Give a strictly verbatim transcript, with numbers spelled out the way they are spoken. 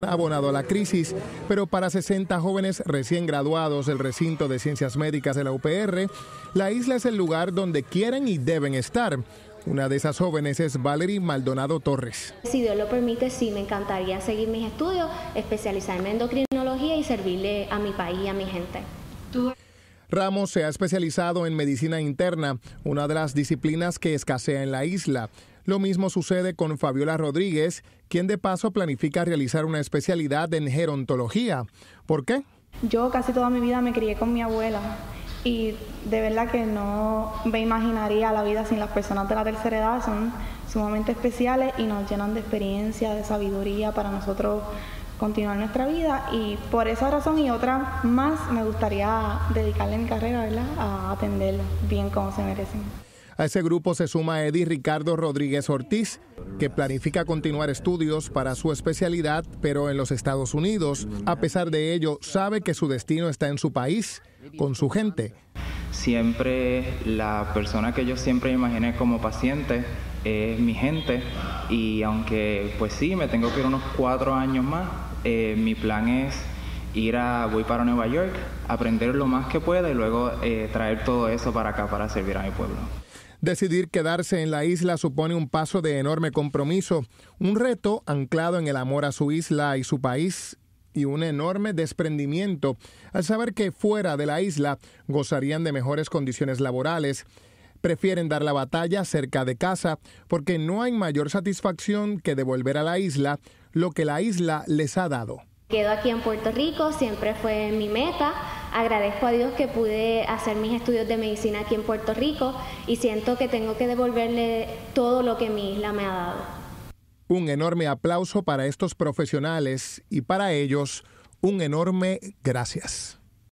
abonado a la crisis, pero para sesenta jóvenes recién graduados del recinto de Ciencias Médicas de la U P R, la isla es el lugar donde quieren y deben estar. Una de esas jóvenes es Valerie Maldonado Torres. Si Dios lo permite, sí, me encantaría seguir mis estudios, especializarme en endocrinología y servirle a mi país y a mi gente. ¿Tú? Ramos se ha especializado en medicina interna, una de las disciplinas que escasea en la isla. Lo mismo sucede con Fabiola Rodríguez, quien de paso planifica realizar una especialidad en gerontología. ¿Por qué? Yo casi toda mi vida me crié con mi abuela y de verdad que no me imaginaría la vida sin las personas de la tercera edad. Son sumamente especiales y nos llenan de experiencia, de sabiduría para nosotros continuar nuestra vida, y por esa razón y otra más me gustaría dedicarle mi carrera, ¿verdad?, a atender bien como se merecen. A ese grupo se suma Eddie Ricardo Rodríguez Ortiz, que planifica continuar estudios para su especialidad, pero en los Estados Unidos. A pesar de ello, sabe que su destino está en su país, con su gente. Siempre la persona que yo siempre imaginé como paciente es mi gente, y aunque pues sí, me tengo que ir unos cuatro años más, eh, mi plan es ir a, voy para Nueva York, aprender lo más que pueda y luego eh, traer todo eso para acá para servir a mi pueblo. Decidir quedarse en la isla supone un paso de enorme compromiso, un reto anclado en el amor a su isla y su país, y un enorme desprendimiento al saber que fuera de la isla gozarían de mejores condiciones laborales. Prefieren dar la batalla cerca de casa porque no hay mayor satisfacción que devolver a la isla lo que la isla les ha dado. Quedo aquí en Puerto Rico, siempre fue mi meta. Agradezco a Dios que pude hacer mis estudios de medicina aquí en Puerto Rico y siento que tengo que devolverle todo lo que mi isla me ha dado. Un enorme aplauso para estos profesionales y para ellos un enorme gracias.